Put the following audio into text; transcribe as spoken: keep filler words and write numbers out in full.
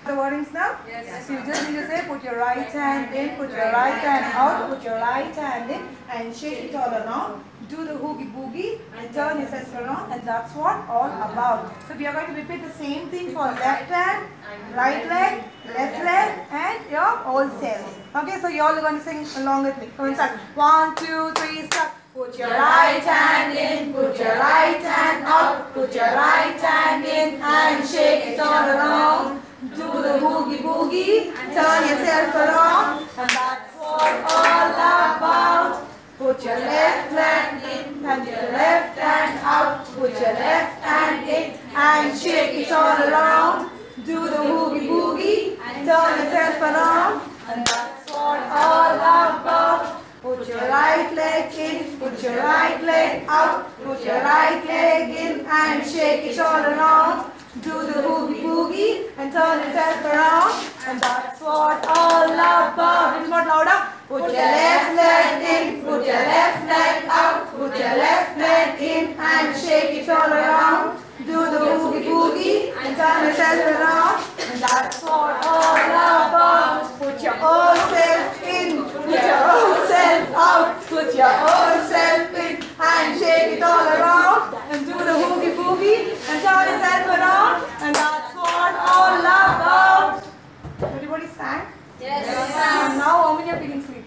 the wordings now? Yes. So you just need to say, put your right hand in, put your right hand out, put your right hand in, and shake it all around. Do the oogie boogie and turn yourself around, and that's what all about. So we are going to repeat the same thing for left hand, right leg, left leg, and your whole self. Okay, so you all are going to sing along with me. Come on, start. One, two, three, start. Put your right hand in, put your right hand out, put your right hand in and shake it all around. Do the boogie boogie, turn yourself around, and that's what all about. Put your left hand in and your left hand out, put your left hand in and shake it all around. Do the boogie boogie, turn yourself around, and that's what all about. Put your right leg in, put your right leg out, put your right leg in and shake it all around. Do the boogie boogie and turn yourself around, and that's what all about. Little more louder. Put your left leg in, put your left leg out, put your left leg in and shake it all around. Do the boogie boogie and turn yourself around, and that's what all about. Put your own self in, put your own self out, put your own self in and shake it all around, and do the boogie boogie and turn yourself around, and that's what all about. Everybody sang? Yes. And now how many are feeling sleepy?